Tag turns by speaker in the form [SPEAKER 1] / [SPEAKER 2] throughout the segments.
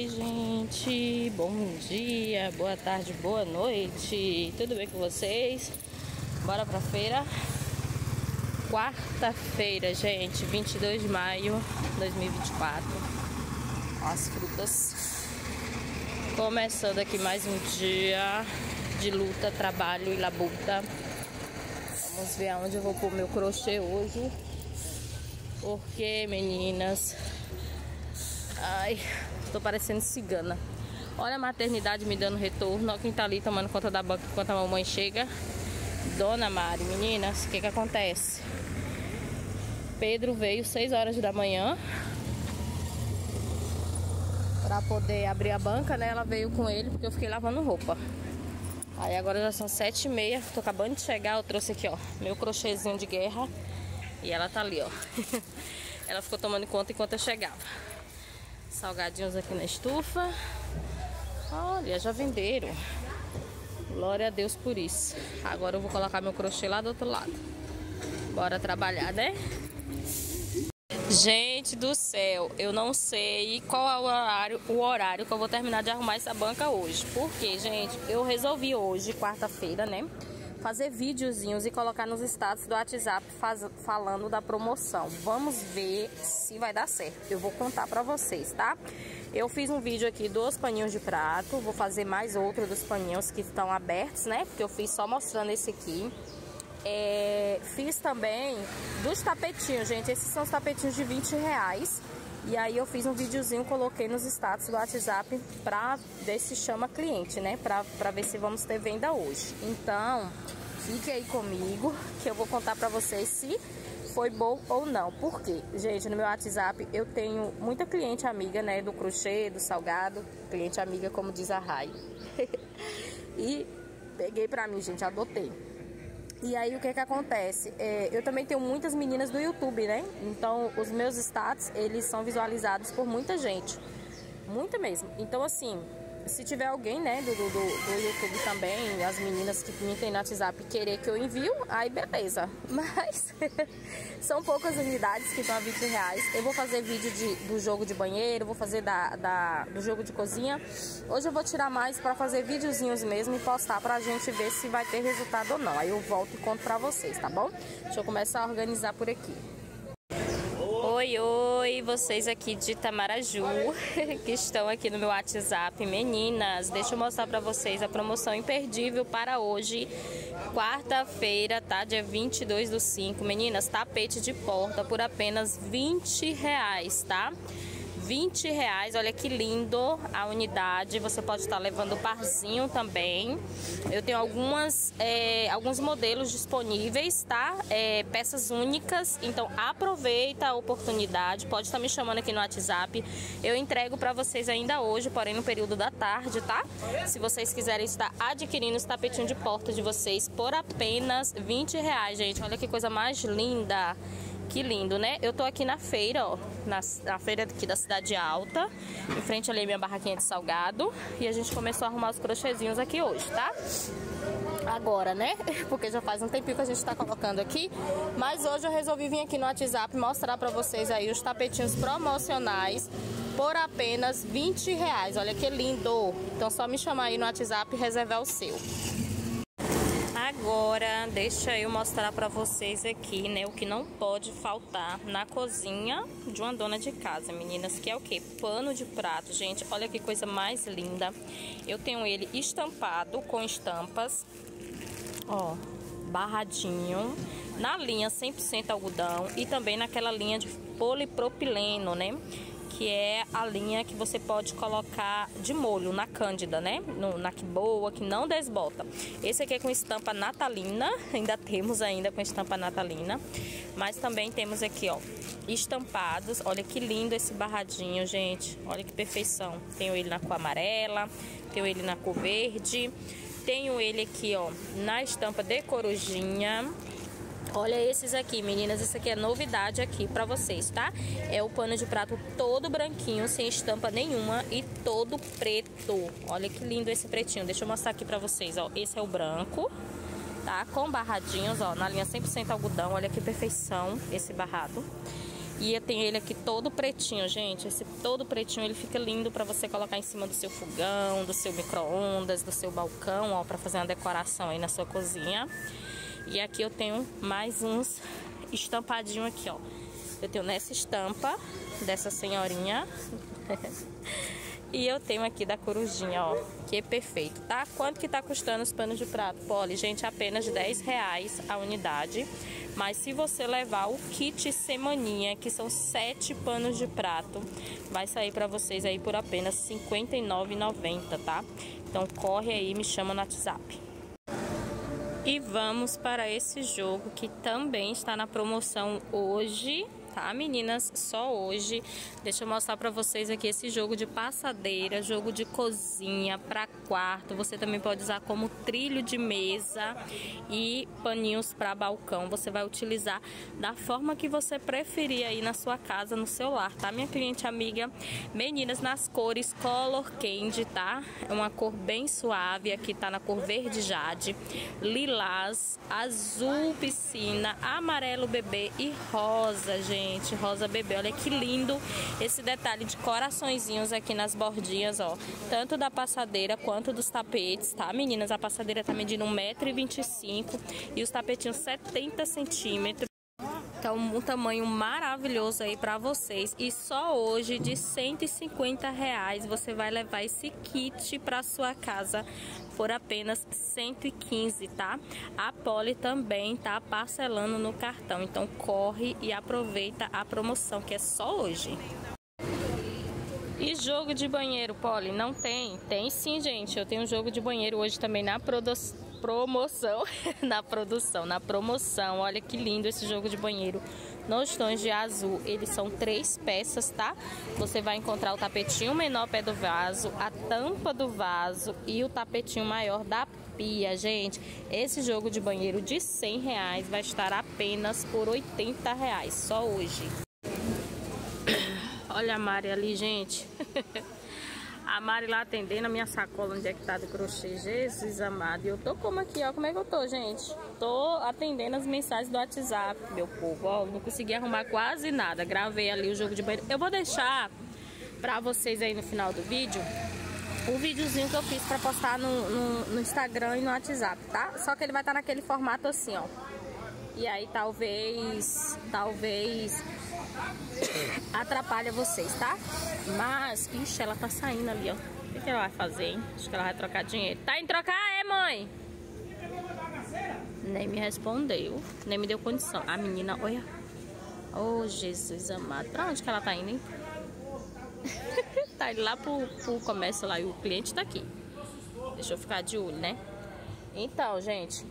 [SPEAKER 1] gente, bom dia, boa tarde, boa noite, tudo bem com vocês? Bora pra feira? Quarta-feira, gente, 22 de maio de 2024. As frutas. Começando aqui mais um dia de luta, trabalho e labuta. Vamos ver aonde eu vou pôr meu crochê hoje. Porque, meninas, ai, tô parecendo cigana. Olha a maternidade me dando retorno. Olha quem tá ali tomando conta da banca enquanto a mamãe chega. Dona Mari, meninas, o que acontece? Pedro veio 6 horas da manhã pra poder abrir a banca, né? Ela veio com ele porque eu fiquei lavando roupa. Aí agora já são 7h30, tô acabando de chegar. Eu trouxe aqui, ó, meu crochêzinho de guerra. E ela tá ali, ó. Ela ficou tomando conta enquanto eu chegava. Salgadinhos aqui na estufa. Olha, já venderam. Glória a Deus por isso. Agora eu vou colocar meu crochê lá do outro lado. Bora trabalhar, né? Gente do céu, eu não sei qual é o horário que eu vou terminar de arrumar essa banca hoje. Porque, gente, eu resolvi hoje, quarta-feira, né, fazer videozinhos e colocar nos status do WhatsApp falando da promoção. Vamos ver se vai dar certo. Eu vou contar pra vocês, tá? Eu fiz um vídeo aqui dos paninhos de prato. Vou fazer mais outro dos paninhos que estão abertos, né? Porque eu fiz só mostrando esse aqui. Fiz também dos tapetinhos, gente. Esses são os tapetinhos de R$20. E aí eu fiz um videozinho, coloquei nos status do WhatsApp pra ver se chama cliente, né? Pra ver se vamos ter venda hoje. Então, fique aí comigo que eu vou contar pra vocês se foi bom ou não. Por quê? Gente, no meu WhatsApp eu tenho muita cliente amiga, né? Do crochê, do salgado. Cliente amiga, como diz a Rai. E peguei pra mim, gente, adotei. E aí o que acontece? Eu também tenho muitas meninas do YouTube, né? Então os meus status, eles são visualizados por muita gente. Muita mesmo. Então assim, se tiver alguém, né, do YouTube também, as meninas que me tem no WhatsApp querer que eu envio, aí beleza. Mas são poucas unidades que estão a R$20. Eu vou fazer vídeo do jogo de banheiro, vou fazer do jogo de cozinha. Hoje eu vou tirar mais pra fazer videozinhos mesmo e postar pra gente ver se vai ter resultado ou não. Aí eu volto e conto pra vocês, tá bom? Deixa eu começar a organizar por aqui. Oi, oi, vocês aqui de Itamaraju que estão aqui no meu WhatsApp. Meninas, deixa eu mostrar pra vocês a promoção imperdível para hoje, quarta-feira, tá? Dia 22/5. Meninas, tapete de porta por apenas R$20, tá? R$20, olha que lindo a unidade. Você pode estar levando o parzinho também. Eu tenho alguns modelos disponíveis, tá? Peças únicas, então aproveita a oportunidade. Pode estar me chamando aqui no WhatsApp. Eu entrego para vocês ainda hoje, porém no período da tarde, tá? Se vocês quiserem estar adquirindo os tapetinhos de porta de vocês por apenas R$20, gente. Olha que coisa mais linda. Que lindo, né? Eu tô aqui na feira, ó, na feira aqui da Cidade Alta, em frente ali a minha barraquinha de salgado, e a gente começou a arrumar os crochêzinhos aqui hoje, tá? Agora, né? Porque já faz um tempinho que a gente tá colocando aqui, mas hoje eu resolvi vir aqui no WhatsApp mostrar pra vocês aí os tapetinhos promocionais por apenas R$20. Olha que lindo! Então só me chamar aí no WhatsApp e reservar o seu. Agora, deixa eu mostrar pra vocês aqui, né, o que não pode faltar na cozinha de uma dona de casa, meninas, que é o que? Pano de prato, gente. Olha que coisa mais linda. Eu tenho ele estampado com estampas, ó, barradinho, na linha 100% algodão e também naquela linha de polipropileno, né? Que é a linha que você pode colocar de molho na Cândida, né? Na que boa, que não desbota. Esse aqui é com estampa natalina, ainda temos com estampa natalina. Mas também temos aqui, ó, estampados. Olha que lindo esse barradinho, gente. Olha que perfeição. Tenho ele na cor amarela, tenho ele na cor verde. Tenho ele aqui, ó, na estampa de corujinha. Olha esses aqui, meninas, esse aqui é novidade aqui pra vocês, tá? É o pano de prato todo branquinho, sem estampa nenhuma e todo preto. Olha que lindo esse pretinho. Deixa eu mostrar aqui pra vocês, ó. Esse é o branco, tá? Com barradinhos, ó, na linha 100% algodão. Olha que perfeição esse barrado. E eu tenho ele aqui todo pretinho, gente. Esse todo pretinho, ele fica lindo pra você colocar em cima do seu fogão, do seu micro-ondas, do seu balcão, ó, pra fazer uma decoração aí na sua cozinha. E aqui eu tenho mais uns estampadinhos aqui, ó. Eu tenho nessa estampa dessa senhorinha. E eu tenho aqui da corujinha, ó, que é perfeito, tá? Quanto que tá custando os panos de prato? Poli, gente, apenas R$10 a unidade. Mas se você levar o kit semaninha, que são 7 panos de prato, vai sair pra vocês aí por apenas R$ 59,90, tá? Então corre aí, me chama no WhatsApp. E vamos para esse jogo que também está na promoção hoje, tá, meninas? Só hoje. Deixa eu mostrar pra vocês aqui esse jogo de passadeira, jogo de cozinha para quarto. Você também pode usar como trilho de mesa e paninhos para balcão. Você vai utilizar da forma que você preferir aí na sua casa, no seu lar, tá, minha cliente amiga? Meninas, nas cores Color Candy, tá? É uma cor bem suave. Aqui tá na cor verde jade, lilás, azul piscina, amarelo bebê e rosa, gente, rosa bebê. Olha que lindo esse detalhe de coraçõezinhos aqui nas bordinhas, ó, tanto da passadeira quanto dos tapetes, tá, meninas? A passadeira tá medindo 1,25 m e os tapetinhos 70 centímetros. Então, um tamanho maravilhoso aí pra vocês. E só hoje, de R$150, você vai levar esse kit pra sua casa por apenas R$115, tá? A Poli também tá parcelando no cartão. Então, corre e aproveita a promoção, que é só hoje. E jogo de banheiro, Poli, não tem? Tem sim, gente. Eu tenho um jogo de banheiro hoje também na promoção. Na promoção. Olha que lindo esse jogo de banheiro nos tons de azul. Eles são 3 peças, tá? Você vai encontrar o tapetinho menor pé do vaso, a tampa do vaso e o tapetinho maior da pia. Gente, esse jogo de banheiro de R$100 vai estar apenas por R$80, só hoje. Olha a Mari ali, gente. A Mari lá atendendo a minha sacola, onde é que tá do crochê. Jesus amado. E eu tô como aqui, ó. Como é que eu tô, gente? Tô atendendo as mensagens do WhatsApp, meu povo. Ó, não consegui arrumar quase nada. Gravei ali o jogo de banheiro. Eu vou deixar pra vocês aí no final do vídeo o videozinho que eu fiz pra postar no Instagram e no WhatsApp, tá? Só que ele vai estar naquele formato assim, ó. E aí talvez atrapalha vocês, tá? Mas, ixi, ela tá saindo ali, ó. O que ela vai fazer, hein? Acho que ela vai trocar dinheiro. Tá indo trocar, é, mãe? Nem me respondeu, nem me deu condição. A menina, olha. Oh, Jesus amado. Pra onde que ela tá indo, hein? Tá indo lá pro comércio lá e o cliente tá aqui. Deixa eu ficar de olho, né? Então, gente,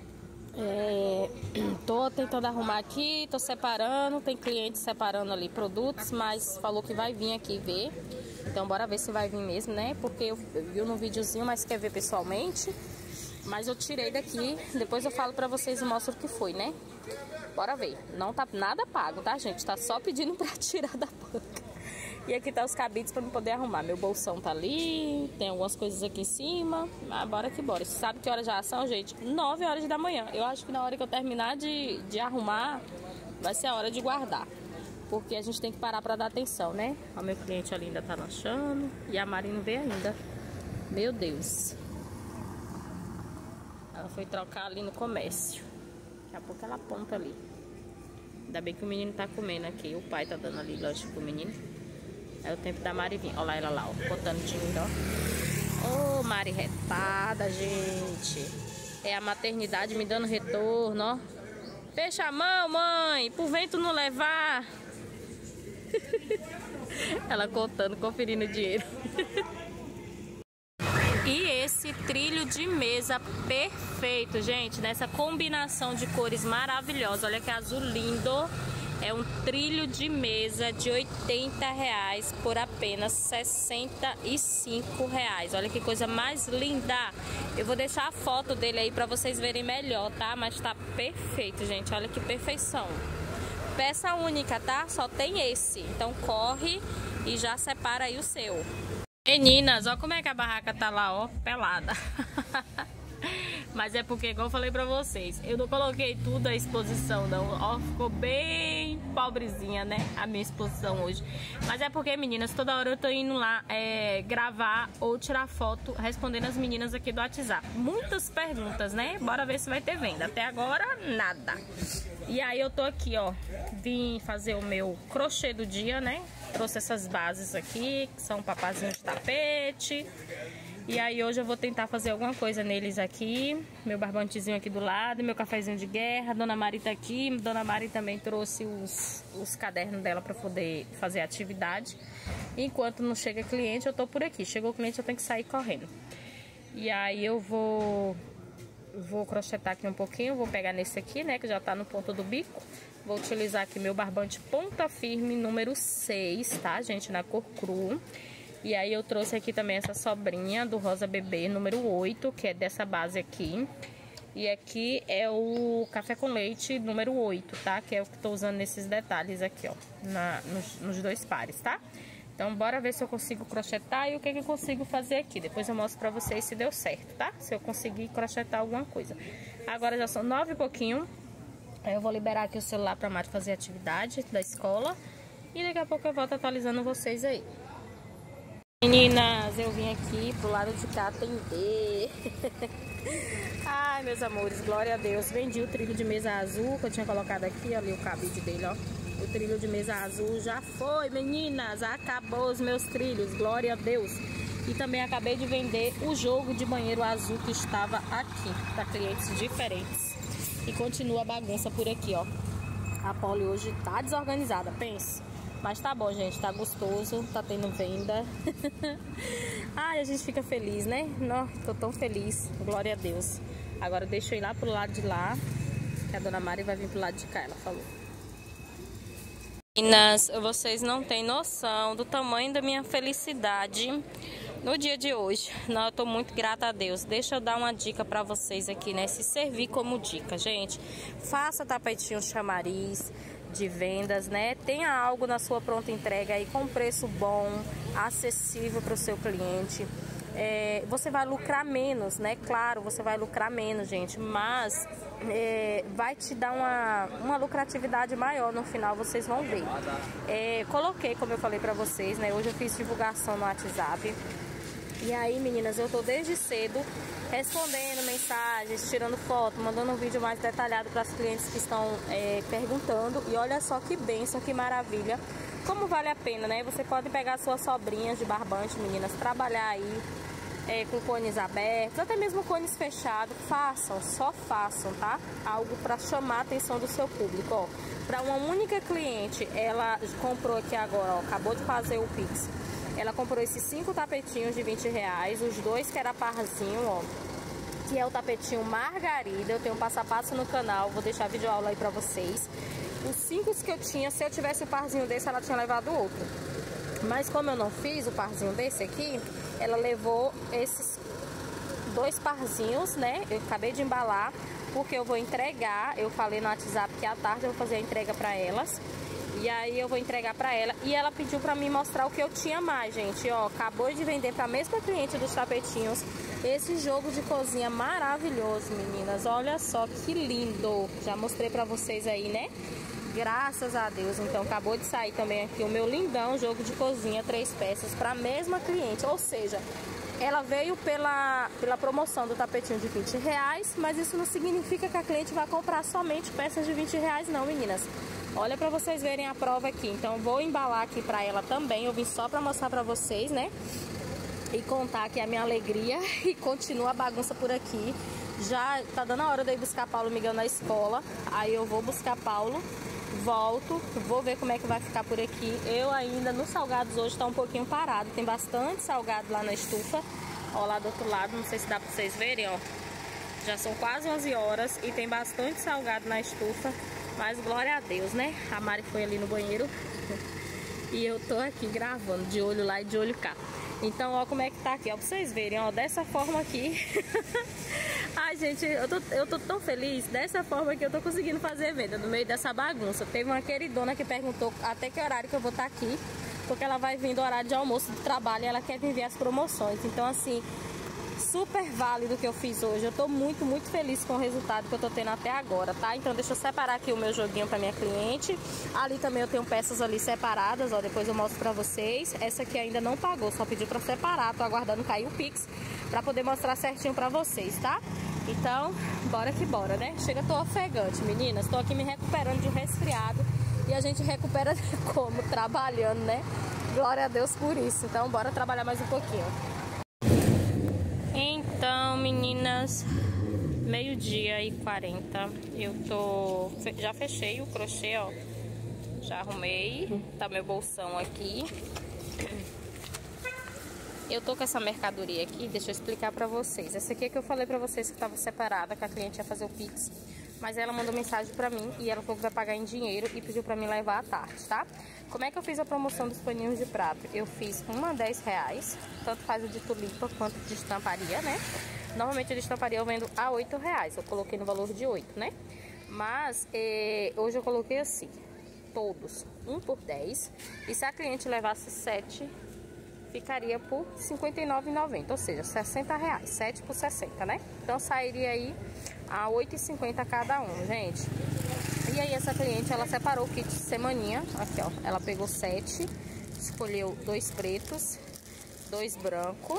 [SPEAKER 1] tô tentando arrumar aqui, tô separando, tem cliente separando ali produtos, mas falou que vai vir aqui ver. Então bora ver se vai vir mesmo, né? Porque eu vi no videozinho, mas quer ver pessoalmente. Mas eu tirei daqui, depois eu falo pra vocês e mostro o que foi, né? Bora ver. Não tá nada pago, tá, gente? Tá só pedindo pra tirar da banca. E aqui tá os cabides pra eu poder arrumar. Meu bolsão tá ali, tem algumas coisas aqui em cima. Mas bora que bora. Você sabe que horas já são, gente? 9 horas da manhã. Eu acho que na hora que eu terminar de arrumar, vai ser a hora de guardar. Porque a gente tem que parar pra dar atenção, né? O meu cliente ali ainda tá lanchando. E a Mari não veio ainda. Meu Deus. Ela foi trocar ali no comércio. Daqui a pouco ela aponta ali. Ainda bem que o menino tá comendo aqui. O pai tá dando ali lanche pro menino. É o tempo da Mari vir. Olha lá ela lá, ó, botando dinheiro, ó. Ô, Mari retada, gente. É a maternidade me dando retorno, ó. Fecha a mão, mãe, pro vento não levar. Ela contando, conferindo o dinheiro. E esse trilho de mesa perfeito, gente, nessa combinação de cores maravilhosa. Olha que azul lindo. É um trilho de mesa de R$80 por apenas R$65. Olha que coisa mais linda. Eu vou deixar a foto dele aí pra vocês verem melhor, tá? Mas tá perfeito, gente. Olha que perfeição. Peça única, tá? Só tem esse. Então corre e já separa aí o seu. Meninas, ó como é que a barraca tá lá, ó, pelada. Mas é porque, igual eu falei pra vocês, eu não coloquei tudo à exposição, não. Ó, ficou bem pobrezinha, né? A minha exposição hoje. Mas é porque, meninas, toda hora eu tô indo lá gravar ou tirar foto respondendo as meninas aqui do WhatsApp. Muitas perguntas, né? Bora ver se vai ter venda. Até agora, nada. E aí eu tô aqui, ó. Vim fazer o meu crochê do dia, né? Trouxe essas bases aqui, que são papazinhos de tapete. E aí hoje eu vou tentar fazer alguma coisa neles aqui. Meu barbantezinho aqui do lado, meu cafezinho de guerra. Dona Mari tá aqui. Dona Mari também trouxe os cadernos dela para poder fazer atividade. Enquanto não chega cliente, eu tô por aqui. Chegou o cliente, eu tenho que sair correndo. E aí eu vou crochetar aqui um pouquinho. Vou pegar nesse aqui, né, que já tá no ponto do bico. Vou utilizar aqui meu barbante ponta firme número 6, tá, gente, na cor cru. E aí eu trouxe aqui também essa sobrinha do Rosa Bebê número 8, que é dessa base aqui. E aqui é o café com leite número 8, tá? Que é o que eu tô usando nesses detalhes aqui, ó, nos dois pares, tá? Então bora ver se eu consigo crochetar e o que eu consigo fazer aqui. Depois eu mostro pra vocês se deu certo, tá? Se eu conseguir crochetar alguma coisa. Agora já são 9 e pouquinho. Aí eu vou liberar aqui o celular pra Mari fazer a atividade da escola. E daqui a pouco eu volto atualizando vocês aí. Meninas, eu vim aqui pro lado de cá atender. Ai, meus amores, glória a Deus. Vendi o trilho de mesa azul que eu tinha colocado aqui, ali o cabide dele, ó. O trilho de mesa azul já foi, meninas. Acabou os meus trilhos, glória a Deus. E também acabei de vender o jogo de banheiro azul que estava aqui, para clientes diferentes. E continua a bagunça por aqui, ó. A Polly hoje tá desorganizada, pense. Mas tá bom, gente, tá gostoso, tá tendo venda. Ai, a gente fica feliz, né? Não, tô tão feliz, glória a Deus. Agora deixa eu ir lá pro lado de lá, que a Dona Mari vai vir pro lado de cá, ela falou. Meninas, vocês não têm noção do tamanho da minha felicidade no dia de hoje. Não, eu tô muito grata a Deus. Deixa eu dar uma dica pra vocês aqui, né? Se servir como dica, gente. Faça tapetinho chamariz de vendas, né? Tenha algo na sua pronta entrega aí com preço bom, acessível para o seu cliente. Você vai lucrar menos, né? Claro, você vai lucrar menos, gente, mas vai te dar uma lucratividade maior no final, vocês vão ver. Coloquei, como eu falei para vocês, né? Hoje eu fiz divulgação no WhatsApp. E aí, meninas, eu tô desde cedo respondendo mensagens, tirando foto, mandando um vídeo mais detalhado para as clientes que estão perguntando. E olha só que bênção, que maravilha. Como vale a pena, né? Você pode pegar suas sobrinhas de barbante, meninas, trabalhar aí com cones abertos, até mesmo cones fechados. Façam, só façam, tá? Algo para chamar a atenção do seu público, ó. Para uma única cliente, ela comprou aqui agora, ó, acabou de fazer o Pix. Ela comprou esses 5 tapetinhos de R$20, os dois que era parzinho, ó, que é o tapetinho Margarida. Eu tenho um passo a passo no canal, vou deixar vídeo aula aí pra vocês. Os 5 que eu tinha, se eu tivesse o parzinho desse, ela tinha levado outro. Mas como eu não fiz o parzinho desse aqui, ela levou esses 2 parzinhos, né? Eu acabei de embalar, porque eu vou entregar. Eu falei no WhatsApp que à tarde eu vou fazer a entrega pra elas. E aí eu vou entregar pra ela. E ela pediu pra mim mostrar o que eu tinha mais, gente. Ó, acabou de vender pra mesma cliente dos tapetinhos esse jogo de cozinha maravilhoso, meninas. Olha só que lindo. Já mostrei pra vocês aí, né? Graças a Deus. Então acabou de sair também aqui o meu lindão jogo de cozinha 3 peças pra mesma cliente. Ou seja, ela veio pela promoção do tapetinho de R$20, mas isso não significa que a cliente vai comprar somente peças de R$20 não, meninas. Olha pra vocês verem a prova aqui. Então vou embalar aqui pra ela também. Eu vim só pra mostrar pra vocês, né? E contar aqui a minha alegria. E continua a bagunça por aqui. Já tá dando a hora de eu ir buscar Paulo Miguel na escola. Aí eu vou buscar Paulo, volto, vou ver como é que vai ficar por aqui. Eu ainda nos salgados hoje tá um pouquinho parado. Tem bastante salgado lá na estufa. Ó, lá do outro lado, não sei se dá pra vocês verem, ó. Já são quase 11 horas e tem bastante salgado na estufa. Mas glória a Deus, né? A Mari foi ali no banheiro e eu tô aqui gravando, de olho lá e de olho cá. Então, ó, como é que tá aqui, ó, pra vocês verem, ó, dessa forma aqui. Ai, gente, eu tô tão feliz, dessa forma que eu tô conseguindo fazer venda no meio dessa bagunça. Teve uma queridona que perguntou até que horário que eu vou estar aqui, porque ela vai vir do horário de almoço do trabalho e ela quer vir ver as promoções. Então, assim, super válido que eu fiz hoje. Eu tô muito, muito feliz com o resultado que eu tô tendo até agora, tá? Então deixa eu separar aqui o meu joguinho pra minha cliente. Ali também eu tenho peças ali separadas, ó, depois eu mostro pra vocês. Essa aqui ainda não pagou, só pediu pra separar, tô aguardando cair o Pix pra poder mostrar certinho pra vocês, tá? Então, bora que bora, né? Chega, tô ofegante, meninas. Tô aqui me recuperando de um resfriado. E a gente recupera como? Trabalhando, né? Glória a Deus por isso. Então, bora trabalhar mais um pouquinho. Então, meninas, 12h40. Já fechei o crochê, ó. Já arrumei. Tá meu bolsão aqui. Eu tô com essa mercadoria aqui, deixa eu explicar pra vocês. Essa aqui é que eu falei pra vocês que tava separada, que a cliente ia fazer o Pix. Mas ela mandou mensagem pra mim e ela falou que vai pagar em dinheiro e pediu pra mim levar à tarde, tá? Como é que eu fiz a promoção dos paninhos de prato? Eu fiz uma R$10, tanto faz o de tulipa quanto de estamparia, né? Normalmente o de estamparia eu vendo a R$8, eu coloquei no valor de 8, né? Mas hoje eu coloquei assim, todos, 1 por 10. E se a cliente levasse 7... ficaria por R$ 59,90, ou seja, R$60, 7 por 60, né? Então sairia aí a R$ 8,50 cada um, gente. E aí essa cliente, ela separou o kit semaninha, aqui ó, ela pegou 7, escolheu 2 pretos, 2 brancos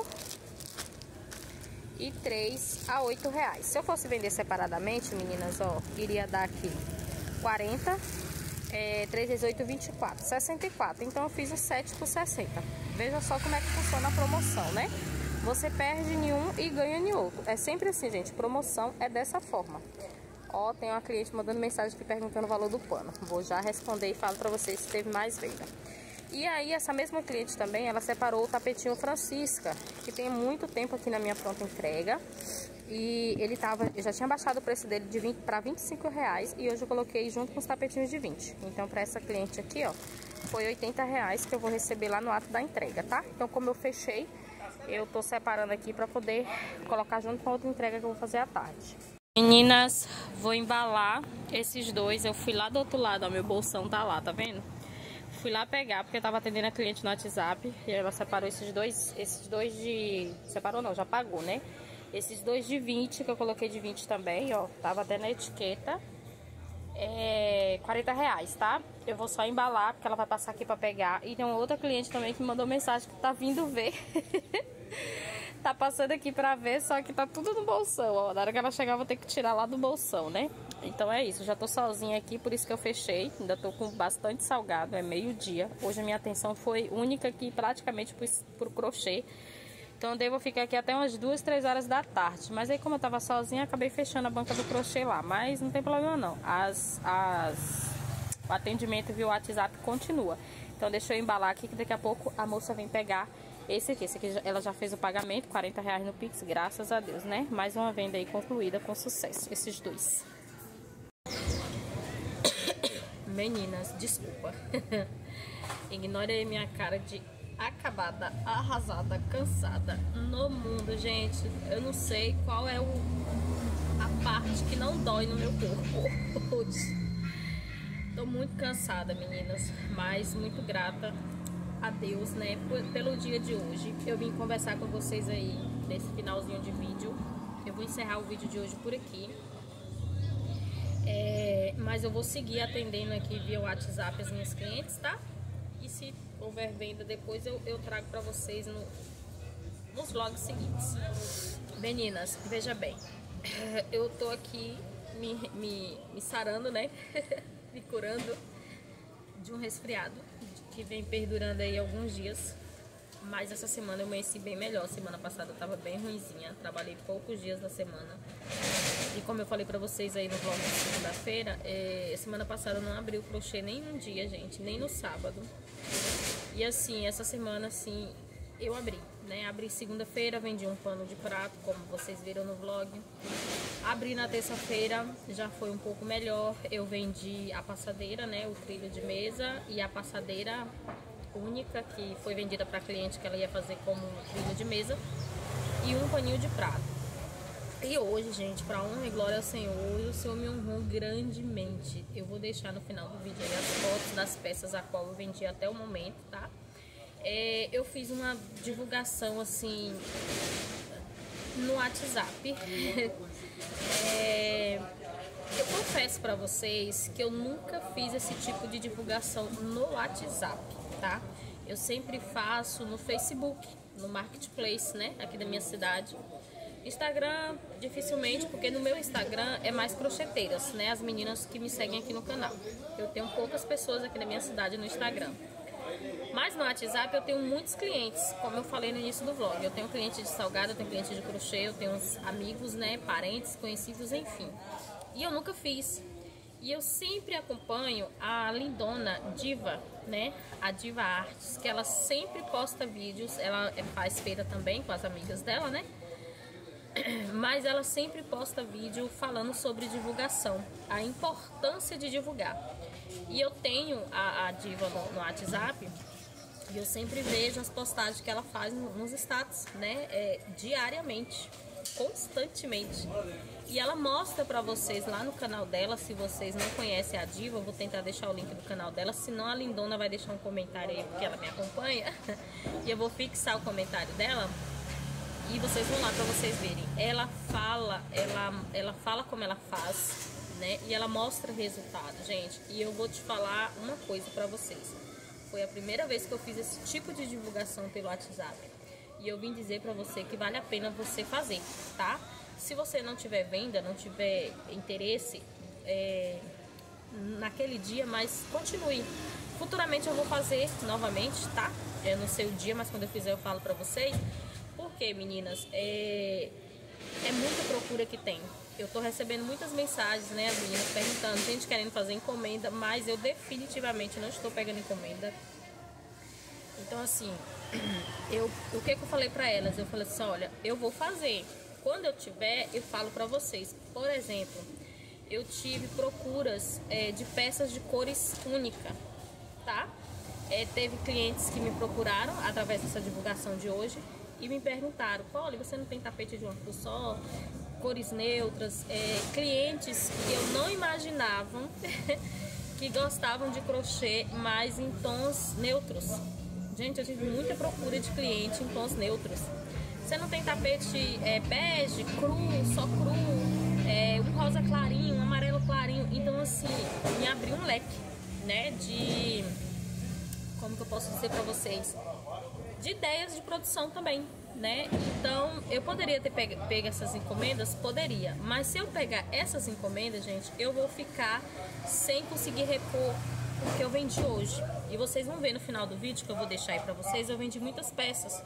[SPEAKER 1] e 3 a R$ 8,00. Se eu fosse vender separadamente, meninas, ó, iria dar aqui 40, 3 vezes 8, 24, 64. Então eu fiz o 7 por 60. Veja só como é que funciona a promoção, né? Você perde em um e ganha em outro. É sempre assim, gente. Promoção é dessa forma. Ó, tem uma cliente mandando mensagem aqui perguntando o valor do pano. Vou já responder e falo pra vocês se teve mais venda. E aí, essa mesma cliente também, ela separou o tapetinho Francisca, que tem muito tempo aqui na minha pronta entrega. E eu já tinha baixado o preço dele de 20 para R$25 e hoje eu coloquei junto com os tapetinhos de 20. Então, para essa cliente aqui, ó, foi R$80 que eu vou receber lá no ato da entrega, tá? Então, como eu fechei, eu tô separando aqui para poder colocar junto com a outra entrega que eu vou fazer à tarde. Meninas, vou embalar esses dois. Eu fui lá do outro lado, ó, meu bolsão tá lá, tá vendo? Fui lá pegar, porque eu tava atendendo a cliente no WhatsApp e ela separou esses dois de... Separou não, já pagou, né? Esses dois de 20, que eu coloquei de 20 também, ó, tava até na etiqueta, R$40, tá? Eu vou só embalar, porque ela vai passar aqui pra pegar. E tem uma outra cliente também que mandou mensagem que tá vindo ver. Tá passando aqui pra ver, só que tá tudo no bolsão, ó. Na hora que ela chegar, eu vou ter que tirar lá do bolsão, né? Então é isso, já tô sozinha aqui, por isso que eu fechei. Ainda tô com bastante salgado, é meio-dia. Hoje a minha atenção foi única aqui, praticamente pro crochê. Então eu devo ficar aqui até umas 2, 3 horas da tarde. Mas aí como eu tava sozinha, acabei fechando a banca do crochê lá. Mas não tem problema não. O atendimento via WhatsApp continua. Então deixa eu embalar aqui que daqui a pouco a moça vem pegar esse aqui. Esse aqui ela já fez o pagamento, R$40 no Pix, graças a Deus, né? Mais uma venda aí concluída com sucesso, esses dois. Meninas, desculpa. Ignore aí minha cara de acabada, arrasada, cansada no mundo, gente. Eu não sei qual é a parte que não dói no meu corpo hoje. Tô muito cansada, meninas, mas muito grata a Deus, né, pelo dia de hoje. Eu vim conversar com vocês aí nesse finalzinho de vídeo. Eu vou encerrar o vídeo de hoje por aqui. Mas eu vou seguir atendendo aqui via WhatsApp as minhas clientes, tá? E se houver venda depois eu trago pra vocês nos vlogs seguintes. Meninas, veja bem, eu tô aqui me sarando, né? Me curando de um resfriado que vem perdurando aí alguns dias. Mas essa semana eu amanheci bem melhor. Semana passada eu tava bem ruinzinha. Trabalhei poucos dias da semana. E como eu falei pra vocês aí no vlog de segunda-feira, semana passada eu não abri o crochê nem um dia, gente. Nem no sábado. E assim, essa semana assim, eu abri, né? Abri segunda-feira, vendi um pano de prato, como vocês viram no vlog. Abri na terça-feira, já foi um pouco melhor. Eu vendi a passadeira, né? O trilho de mesa e a passadeira única, que foi vendida para cliente que ela ia fazer como trilho de mesa, e um paninho de prato. E hoje, gente, para honra e glória ao Senhor, o Senhor me honrou grandemente. Eu vou deixar no final do vídeo aí as fotos das peças a qual eu vendi até o momento, tá? Eu fiz uma divulgação assim no WhatsApp. Eu confesso pra vocês que eu nunca fiz esse tipo de divulgação no WhatsApp, tá? Eu sempre faço no Facebook, no Marketplace, né? Aqui da minha cidade. Instagram, dificilmente, porque no meu Instagram é mais crocheteiras, né? As meninas que me seguem aqui no canal. Eu tenho poucas pessoas aqui na minha cidade no Instagram. Mas no WhatsApp eu tenho muitos clientes, como eu falei no início do vlog. Eu tenho cliente de salgado, eu tenho cliente de crochê, eu tenho uns amigos, né? Parentes, conhecidos, enfim. E eu nunca fiz. E eu sempre acompanho a lindona Diva, né? A Diva Artes, que ela sempre posta vídeos. Ela faz feira também com as amigas dela, né? Mas ela sempre posta vídeo falando sobre divulgação, a importância de divulgar. E eu tenho a Diva no WhatsApp e eu sempre vejo as postagens que ela faz nos status, né? Diariamente, constantemente. E ela mostra pra vocês lá no canal dela. Se vocês não conhecem a Diva, eu vou tentar deixar o link do canal dela. Senão a lindona vai deixar um comentário aí, porque ela me acompanha. E eu vou fixar o comentário dela. E vocês vão lá pra vocês verem. Ela fala como ela faz, né? E ela mostra resultado, gente. E eu vou te falar uma coisa pra vocês. Foi a primeira vez que eu fiz esse tipo de divulgação pelo WhatsApp. E eu vim dizer pra você que vale a pena você fazer, tá? Se você não tiver venda, não tiver interesse naquele dia, mas continue. Futuramente eu vou fazer novamente, tá? Eu não sei o dia, mas quando eu fizer eu falo pra vocês. Porque, meninas, é muita procura que tem. Eu tô recebendo muitas mensagens, né, as meninas perguntando, gente querendo fazer encomenda, mas eu definitivamente não estou pegando encomenda. Então, assim, o que eu falei pra elas? Eu falei assim, olha, eu vou fazer. Quando eu tiver, eu falo pra vocês. Por exemplo, eu tive procuras de peças de cores única, tá? Teve clientes que me procuraram através dessa divulgação de hoje e me perguntaram, Polly, você não tem tapete de uma cor só? Cores neutras? Clientes que eu não imaginava que gostavam de crochê, mas em tons neutros. Gente, eu tive muita procura de cliente em tons neutros. Você não tem tapete bege, cru, só cru, um rosa clarinho, um amarelo clarinho. Então, assim, me abriu um leque, né, como que eu posso dizer pra vocês? De ideias de produção também, né? Então, eu poderia ter pego essas encomendas? Poderia. Mas se eu pegar essas encomendas, gente, eu vou ficar sem conseguir repor o que eu vendi hoje. E vocês vão ver no final do vídeo que eu vou deixar aí pra vocês, eu vendi muitas peças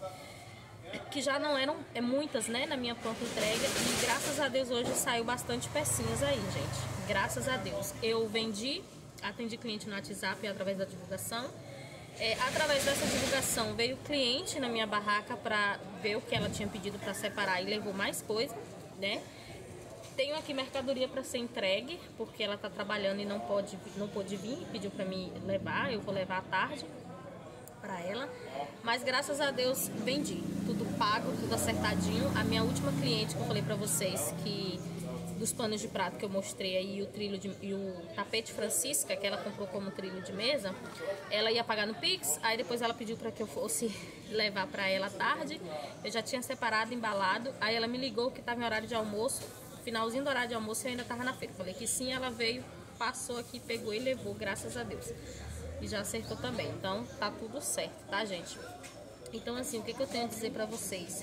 [SPEAKER 1] que já não eram muitas, né, na minha pronta entrega. E graças a Deus hoje saiu bastante pecinhas aí, gente. Graças a Deus. Eu vendi, atendi cliente no WhatsApp através da divulgação. Através dessa divulgação veio cliente na minha barraca para ver o que ela tinha pedido para separar e levou mais coisa, né? Tenho aqui mercadoria para ser entregue, porque ela tá trabalhando e não pôde vir, pediu para mim levar, eu vou levar à tarde para ela. Mas graças a Deus vendi, tudo pago, tudo acertadinho. A minha última cliente que eu falei para vocês que dos panos de prato que eu mostrei aí, e o tapete Francisca, que ela comprou como trilho de mesa, ela ia pagar no Pix, aí depois ela pediu para que eu fosse levar para ela à tarde. Eu já tinha separado, embalado, aí ela me ligou que estava em horário de almoço, finalzinho do horário de almoço eu ainda estava na feira. Falei que sim, ela veio, passou aqui, pegou e levou, graças a Deus. E já acertou também, então tá tudo certo, tá, gente? Então, assim, o que eu tenho a dizer pra vocês?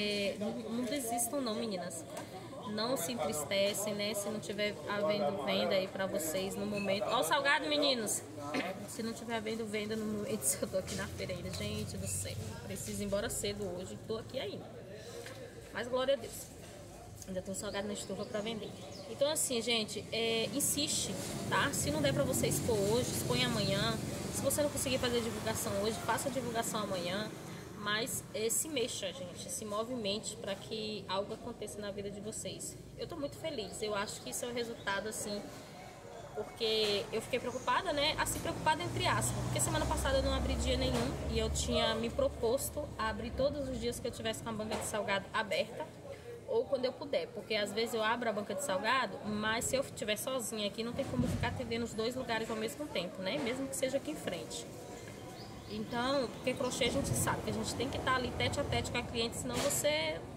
[SPEAKER 1] Não desistam não, meninas. Não se entristecem, né? Se não tiver havendo venda aí pra vocês no momento. Ó o salgado, meninos! Se não tiver havendo venda no momento, eu tô aqui na feira ainda. Gente do céu, preciso ir embora cedo hoje. Tô aqui ainda. Mas glória a Deus. Ainda tem um salgado na estufa pra vender. Então, assim, gente, insiste, tá? Se não der pra você expor hoje, expõe amanhã. Se você não conseguir fazer a divulgação hoje, faça a divulgação amanhã. Mas se mexa, gente, se movimente para que algo aconteça na vida de vocês. Eu tô muito feliz, eu acho que isso é o resultado, assim, porque eu fiquei preocupada, né? Assim, preocupada entre aspas, porque semana passada eu não abri dia nenhum e eu tinha me proposto a abrir todos os dias que eu tivesse com a banca de salgado aberta, ou quando eu puder, porque às vezes eu abro a banca de salgado, mas se eu estiver sozinha aqui, não tem como ficar atendendo os dois lugares ao mesmo tempo, né? Mesmo que seja aqui em frente. Então, porque crochê a gente sabe que a gente tem que estar ali tete a tete com a cliente, senão você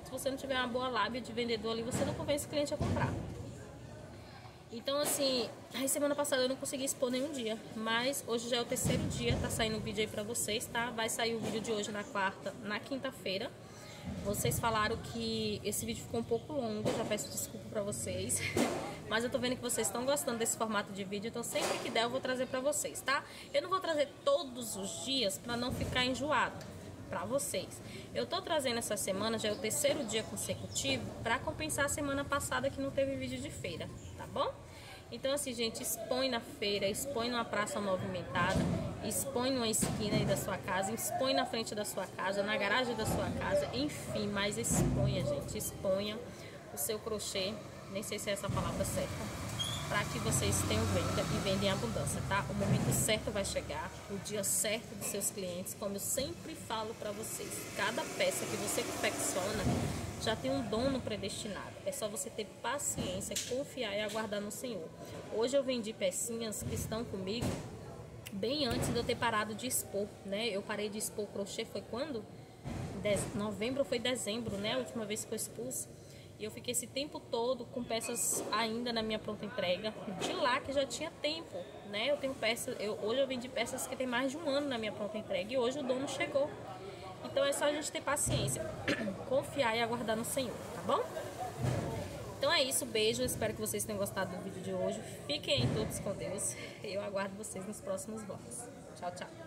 [SPEAKER 1] Se você não tiver uma boa lábia de vendedor ali, você não convence o cliente a comprar. Então, assim, aí semana passada eu não consegui expor nenhum dia, mas hoje já é o terceiro dia, tá saindo um vídeo aí pra vocês, tá? Vai sair o vídeo de hoje na quinta-feira. Vocês falaram que esse vídeo ficou um pouco longo, já peço desculpa pra vocês. Mas eu tô vendo que vocês estão gostando desse formato de vídeo, então sempre que der eu vou trazer pra vocês, tá? Eu não vou trazer todos os dias pra não ficar enjoado pra vocês. Eu tô trazendo essa semana, já é o terceiro dia consecutivo, pra compensar a semana passada que não teve vídeo de feira, tá bom? Então assim, gente, expõe na feira, expõe numa praça movimentada, expõe numa esquina aí da sua casa, expõe na frente da sua casa, na garagem da sua casa, enfim, mas exponha, gente, exponha o seu crochê, nem sei se é essa a palavra certa, para que vocês tenham venda e vendem em abundância, tá? O momento certo vai chegar, o dia certo dos seus clientes, como eu sempre falo para vocês. Cada peça que você confecciona já tem um dono predestinado. É só você ter paciência, confiar e aguardar no Senhor. Hoje eu vendi pecinhas que estão comigo bem antes de eu ter parado de expor, né? Eu parei de expor crochê, foi quando? Novembro ou foi dezembro, né? A última vez que eu expus. E eu fiquei esse tempo todo com peças ainda na minha pronta entrega. De lá que já tinha tempo, né? Eu tenho peças, hoje eu vendi peças que tem mais de um ano na minha pronta entrega. E hoje o dono chegou. Então é só a gente ter paciência, confiar e aguardar no Senhor, tá bom? Então é isso, beijo. Espero que vocês tenham gostado do vídeo de hoje. Fiquem todos com Deus. Eu aguardo vocês nos próximos vlogs. Tchau, tchau.